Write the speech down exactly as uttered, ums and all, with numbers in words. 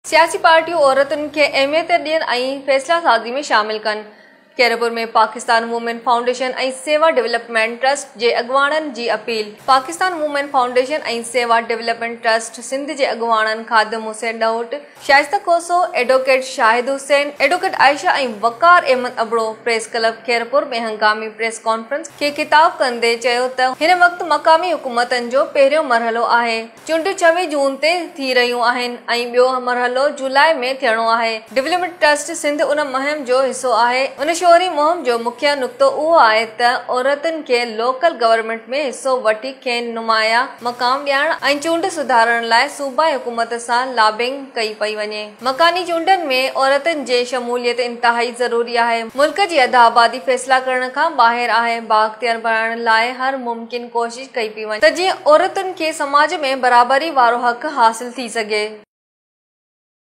सियासी पार्टियों औरतुनि खे अहमियत ॾियनि ऐं फ़ैसिला साज़ी में शामिल कनि। कैरपुर में पाकिस्तान वुमेन फाउंडेशन ऐं सेवा डेवलपमेंट ट्रस्ट जे अॻुवाणनि जी अपील। पाकिस्तान वुमेन फाउंडेशन ऐं सेवा डेवलपमेंट ट्रस्ट सिंध जे अॻुवाणनि ख़ादिम हुसैन ॾहोट, शाइस्ता कोसो, एडवोकेट शाहिद हुसैन, एडवोकेट आयशा ऐं वक़ार अहमद अबड़ो प्रेस क्लब कैरपुर में हंगामी प्रेस कॉन्फ्रेंस खे ख़िताब कंदे चयो त हिन वक़्तु मक़ामी हुकूमतनि जो पहिरियों मरहलो आहे। चूंडियूं छवीह जून ते थी रहियूं आहिनि ऐं ॿियो मरहलो जुलाई में थियणो आहे। डेवलपमेंट ट्रस्ट सिंध उन मुहिम जो हिसो आहे। उन शोरी मुहिम जो मुख्य नुक़्तो उहो आहे त औरतुनि खे लोकल गवर्नमेंट में हिसो वठी खेनि नुमाया मक़ाम ॾियण ऐं चूंड सुधारण लाइ सूबाई हुकूमत सां लॉबिंग कई पई वञे। मकानी चूंडनि में औरतुनि जे शमूलियत इंतहाई ज़रूरी आहे। मुल्क जी अध आबादी फ़ैसिला करण खां ॿाहिरि आहे। बाइख़्तियार बणाइण लाइ हर मुमकिन कोशिश कई पई वञे त जीअं औरतुनि खे समाज में बराबरी वारो हक़ हासिल थी सघे।